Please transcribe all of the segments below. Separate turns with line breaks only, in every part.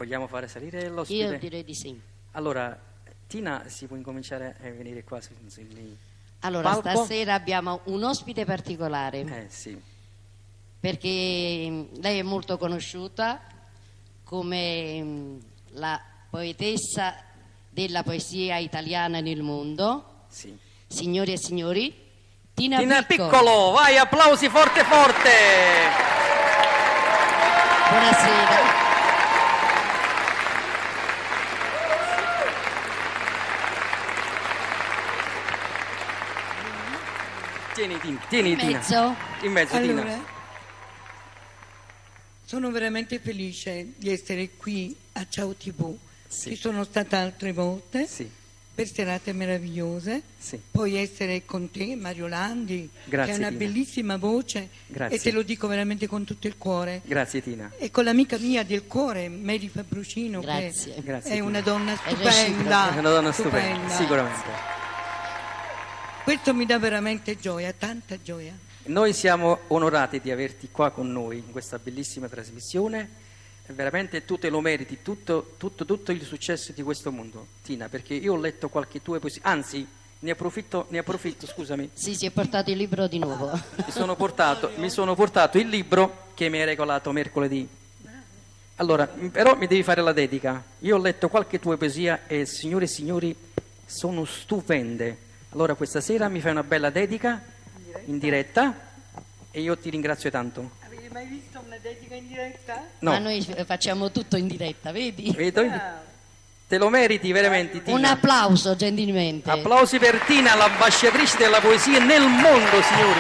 Vogliamo fare salire l'ospite?
Io direi di sì.
Allora, Tina, si può incominciare a venire qua
Allora,
palco?
stasera abbiamo un ospite particolare,
Sì.
perché lei è molto conosciuta come la poetessa della poesia italiana nel mondo.
Sì.
Signori e signori, Tina
Piccolo, vai, applausi forte forte!
Buonasera.
Tieni
In
Tina.
mezzo.
In mezzo,
Allora,
Tina.
sono veramente felice di essere qui a Ciao TV.
Sì.
Ci sono stata altre volte
Sì,
per serate meravigliose.
sì.
Poi essere con te, Mario Landi,
Grazie,
che ha una
Tina.
bellissima voce,
Grazie.
e te lo dico veramente con tutto il cuore.
Grazie, Tina.
E con l'amica mia del cuore, Mary Fabrucino,
Grazie.
che
Grazie,
è
Tina.
una donna
È
stupenda.
È una donna stupenda, sicuramente.
Questo mi dà veramente gioia, tanta gioia.
Noi siamo onorati di averti qua con noi in questa bellissima trasmissione. Veramente tu te lo meriti, tutto il successo di questo mondo, Tina, perché io ho letto qualche tua poesia, anzi ne approfitto, scusami,
Sì, si è portato il libro di nuovo.
mi sono portato il libro che mi hai regalato mercoledì. Allora, però mi devi fare la dedica. Io ho letto qualche tua poesia e, signore e signori, sono stupende. Allora questa sera mi fai una bella dedica in diretta e io ti ringrazio tanto.
Avete mai visto una dedica in diretta?
No,
Ma noi facciamo tutto in diretta, vedi?
vedo? Te lo meriti veramente, Tina.
Un applauso gentilmente.
Applausi per Tina, l'ambasciatrice della poesia nel mondo, signori.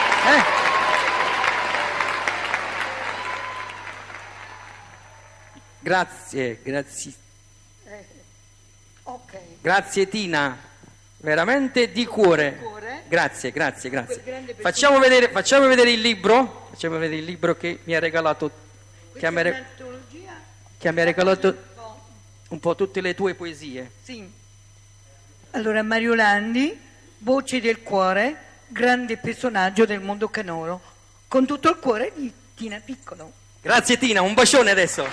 Grazie.
Ok.
Grazie Tina, veramente di cuore. Grazie.
grande
Facciamo vedere il libro. Facciamo vedere il libro che mi ha regalato. Che mi ha regalato un po' tutte le tue poesie.
Sì. Allora, Mario Landi, voce del cuore, grande personaggio del mondo canoro, con tutto il cuore di Tina Piccolo.
Grazie Tina, un bacione adesso.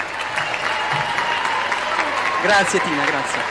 Grazie Tina, grazie.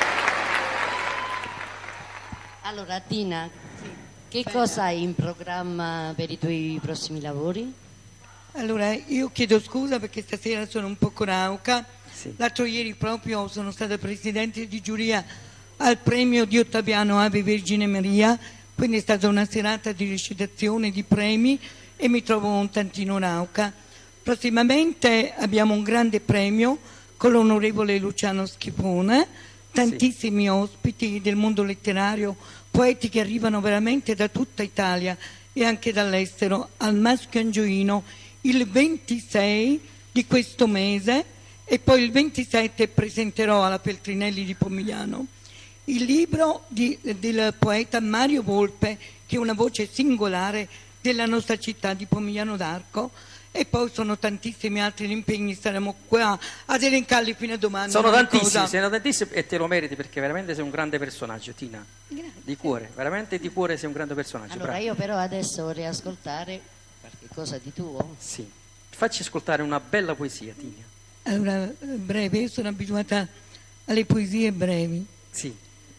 Allora, Tina, che cosa hai in programma per i tuoi prossimi lavori?
Allora, io chiedo scusa perché stasera sono un po' conauca.
Sì.
L'altro ieri proprio sono stata presidente di giuria al premio di Ottaviano Ave Vergine Maria, quindi è stata una serata di recitazione, di premi, e mi trovo un tantino nauca. Prossimamente abbiamo un grande premio con l'onorevole Luciano Schifone, tantissimi ospiti del mondo letterario, poeti che arrivano veramente da tutta Italia e anche dall'estero, al Maschio Angioino il 26 di questo mese, e poi il 27 presenterò alla Feltrinelli di Pomigliano il libro del poeta Mario Volpe, che è una voce singolare della nostra città di Pomigliano d'Arco, e poi sono tantissimi altri impegni, staremo qua ad elencarli fino a domani.
Sono tantissimi e te lo meriti perché veramente sei un grande personaggio, Tina.
Grazie.
Di cuore, veramente di cuore sei un grande personaggio.
Allora,
bravo.
io però adesso vorrei ascoltare qualche cosa di tuo.
Sì. Facci ascoltare una bella poesia, Tina.
Allora, breve, io sono abituata alle poesie brevi.
Sì.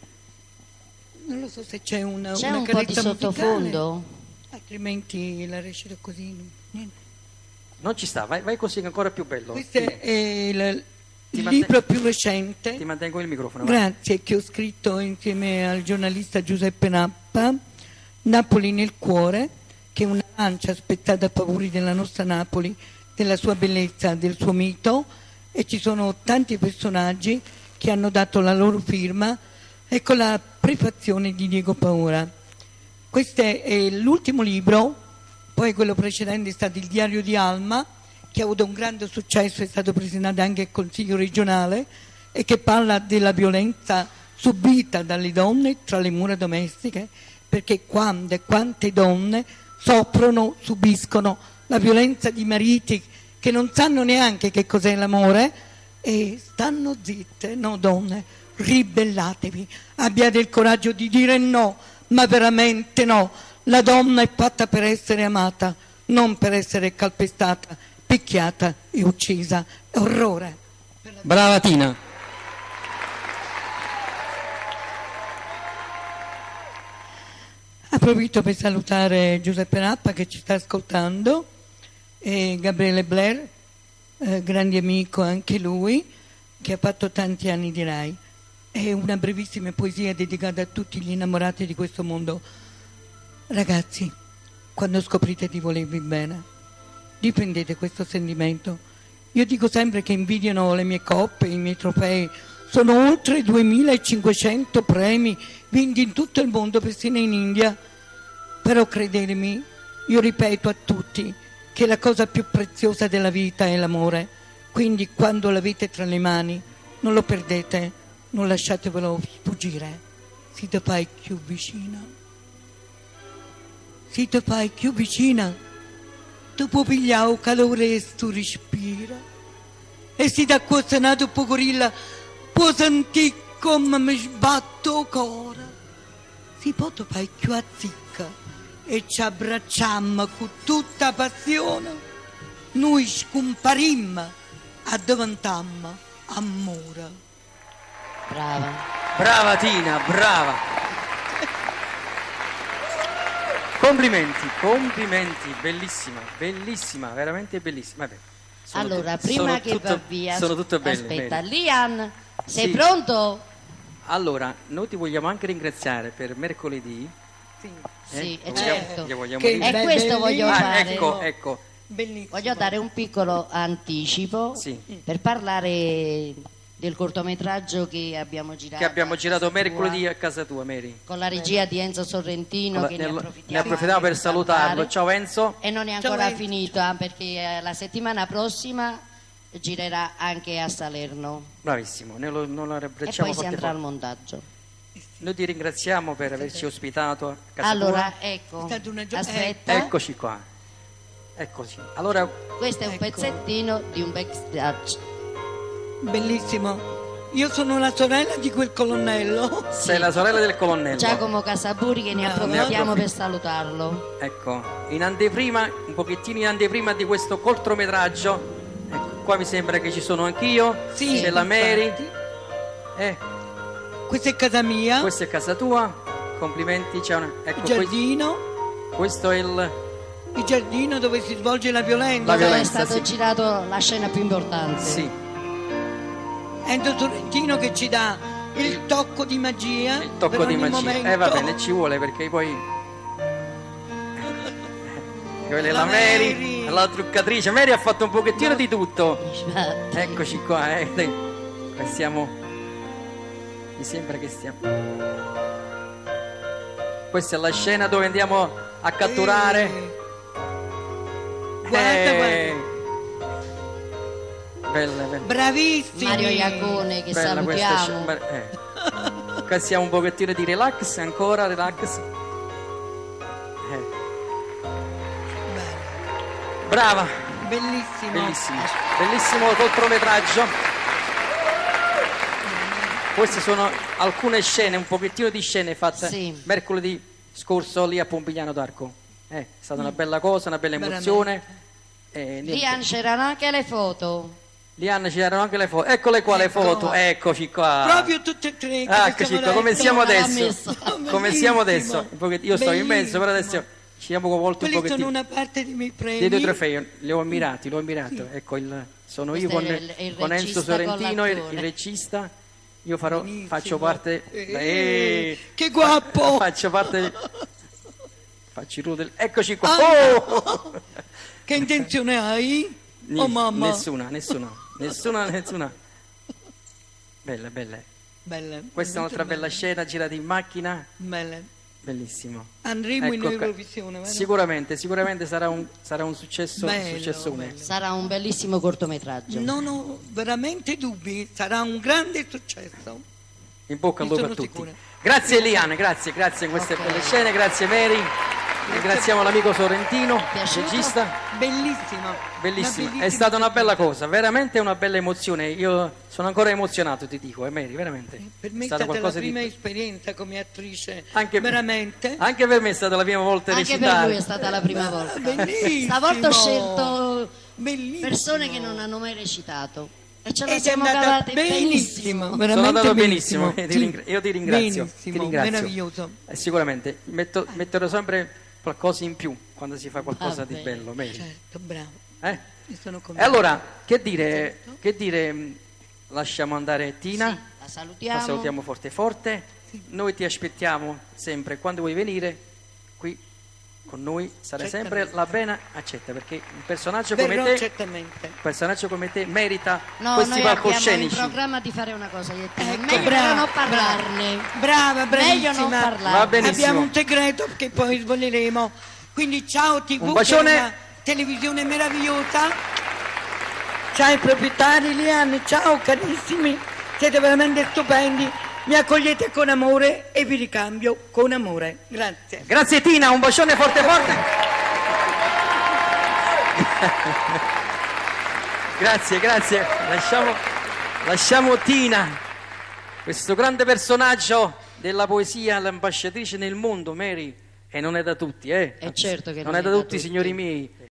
Non lo so se c'è una
C'è
una
un po' di
carezza
sottofondo?
musicale, altrimenti la recito così. Niente.
Non ci sta, vai così che è ancora più bello.
Questo è il
Ti
libro più recente.
Ti mantengo il microfono. vai.
Grazie, che ho scritto insieme al giornalista Giuseppe Nappa, Napoli nel cuore, che è una lancia spezzata a favore della nostra Napoli, della sua bellezza, del suo mito, e ci sono tanti personaggi che hanno dato la loro firma, e con la prefazione di Diego Paura. Questo è l'ultimo libro, poi quello precedente è stato il Diario di Alma, che ha avuto un grande successo, è stato presentato anche al Consiglio regionale, e che parla della violenza subita dalle donne tra le mura domestiche, perché quando e quante donne soffrono, subiscono la violenza di mariti che non sanno neanche che cos'è l'amore e stanno zitte. No, donne, ribellatevi, abbiate il coraggio di dire no, ma veramente no. La donna è fatta per essere amata, non per essere calpestata, picchiata e uccisa. È orrore.
Brava Tina.
Approfitto per salutare Giuseppe Nappa che ci sta ascoltando e Gabriele Blair, grande amico anche lui, che ha fatto tanti anni di Rai. È una brevissima poesia dedicata a tutti gli innamorati di questo mondo. Ragazzi, quando scoprite di volervi bene, difendete questo sentimento. Io dico sempre che invidiano le mie coppe, i miei trofei. Sono oltre 2500 premi vinti in tutto il mondo, persino in India. Però credetemi, io ripeto a tutti che la cosa più preziosa della vita è l'amore. Quindi quando l'avete tra le mani, non lo perdete, non lasciatevelo sfuggire. Si te fai più vicina. Si te fai più vicina, tu puoi pigliare il calore e tu respira. E si da questo nato pocorilla, può sentire come mi sbatto il cuore. Si può te fai più a zicca e ci abbracciamo con tutta passione. Noi scomparimmo a diventammo amore.
Brava.
Brava Tina, brava. Complimenti, complimenti, bellissima, bellissima, veramente bellissima. Vabbè,
Allora, prima che va via,
sono tutte belle.
aspetta,
belle.
Lian, sei
Sì.
pronto?
Allora, noi ti vogliamo anche ringraziare per mercoledì.
Sì,
Lo
certo.
gli vogliamo
Che
dire.
E questo voglio
bellissimo.
fare.
Ecco, ecco.
Bellissimo.
Voglio dare un piccolo anticipo
Sì.
per parlare del cortometraggio che abbiamo girato.
Che abbiamo
a
girato
casa
mercoledì
tua,
a casa tua, Mary.
con la regia di Enzo Sorrentino,
Allora,
che
ne approfittiamo per salutarlo. Ciao Enzo.
E non è
Ciao,
ancora
Enzo.
finito, perché la settimana prossima girerà anche a Salerno
Bravissimo, non lo
e
abbracciamo
poi si
forte
andrà al
forte.
montaggio.
Noi ti ringraziamo per averci ospitato a casa
Allora,
tua.
ecco,
È stata una
aspetta,
Eccoci qua. Eccoci. Allora,
questo è un
Ecco.
pezzettino di un backstage.
Bellissimo. Io sono la sorella di quel colonnello.
sei la sorella del colonnello.
Giacomo Casaburi, che ne
No,
approfittiamo
no.
per salutarlo.
Ecco, in anteprima, un pochettino in anteprima di questo cortometraggio. Ecco, qua mi sembra che ci sono anch'io.
Sì,
c'è la Mary.
infatti.
Questa
Questa è casa mia,
è casa tua. Complimenti. C'è una... Ecco,
il giardino,
questo è il
dove si svolge la violenza.
La
Dove è
violenza,
stato
sì.
girato la scena più importante.
sì,
Enzo Sorrentino che ci dà il tocco di magia.
il tocco
per
di
ogni
magia.
momento.
Va bene, ci vuole perché poi quella è la
La
Mary,
Mary.
la truccatrice. Mary ha fatto un pochettino di tutto.
Infatti.
Eccoci qua, Qua stiamo. Mi sembra che stiamo. Questa è la scena dove andiamo a catturare.
Guarda,
Bella, bella.
bravissimi.
Mario Iacone, che
Bella questa
salutiamo.
scena. Qua siamo un pochettino di relax, ancora relax. Brava,
Bellissimo.
bellissimo, bellissimo cortometraggio. Queste sono alcune scene, un pochettino di scene fatte
Sì.
mercoledì scorso lì a Pompigliano d'Arco. È stata una bella cosa, una bella emozione. Niente.
Lian, c'erano anche le foto.
Lianna, c'erano anche le foto. Eccole qua le foto, eccoci qua.
Proprio tutte e tre.
Eccoci qua, come siamo
l'ha
adesso?
messo.
Come siamo adesso? Io sto in mezzo, però
Bellissimo.
adesso ci siamo coinvolti un
Quelli sono
pochettino.
una parte dei miei premi.
Dei due trofei, li ho ammirati, l'ho ammirato. Ecco, sono io
Questo
con,
è il
con Enzo
regista
Sorrentino,
con
il
l'attore.
regista. Io
Benissimo.
faccio parte.
Che guappo!
Faccio parte. Faccio il ruolo del. Eccoci qua.
Ah,
Oh!
Che intenzione hai? Oh mamma.
Nessuna. Bella, bella.
Belle.
Questa è un'altra bella scena girata in macchina.
Belle.
Bellissimo.
Andremo in
Ecco,
Eurovisione, vero?
sicuramente sarà un successo.
Bello,
successone.
bello.
Sarà un bellissimo cortometraggio.
Non ho veramente dubbi, sarà un grande successo.
In bocca al
Ne
lupo a
sono
tutti.
sicura.
Grazie Eliane, grazie in queste
Ok.
belle scene, grazie Mary. Ringraziamo l'amico Sorrentino,
Piaciuto?
regista.
Bellissima.
Bellissimo,
Una
è stata una bella cosa, veramente una bella emozione. Io sono ancora emozionato, ti dico, Mary, veramente.
Per me è
stato
stata la
qualcosa
prima
di.
esperienza come attrice.
Anche,
veramente.
anche per me è stata la prima volta
Anche per
recitare.
lui è stata la prima volta.
Bellissimo.
Stavolta ho scelto
Bellissimo.
persone che non hanno mai recitato. E ce la
Ed è
siamo
andata
cavate
benissimo,
benissimo.
veramente
Sono andato benissimo,
benissimo.
io ti ringrazio.
Benissimo,
ti ringrazio.
meraviglioso.
Sicuramente, metterò sempre qualcosa in più quando si fa qualcosa di
Vabbè.
bello, Mary.
Certo, bravo.
Eh?
Ne sono
E
convinta.
allora, che dire, lasciamo andare Tina,
Sì, la salutiamo.
la salutiamo forte forte, noi ti aspettiamo sempre, quando vuoi venire qui con noi, sarai sempre
Certamente.
la bene accetta, perché un personaggio come
Verrò
te,
certamente.
merita
No,
questi
noi abbiamo in
palcoscenici.
programma di fare una cosa io e te.
Ecco,
Meglio
brava,
non parlarne.
Brava,
Meglio non
bravissima.
parlarne.
Va benissimo.
Abbiamo un segreto che poi svoleremo. Quindi ciao TV,
Un bacione.
che è una televisione meravigliosa. Ciao ai proprietari, Liane, ciao carissimi. Siete veramente stupendi. Mi accogliete con amore e vi ricambio con amore. Grazie.
Grazie Tina, un bacione forte forte. Grazie. Lasciamo Tina, questo grande personaggio della poesia, l'ambasciatrice nel mondo, Mary. E non è da tutti,
certo che
non è da tutti, signori miei.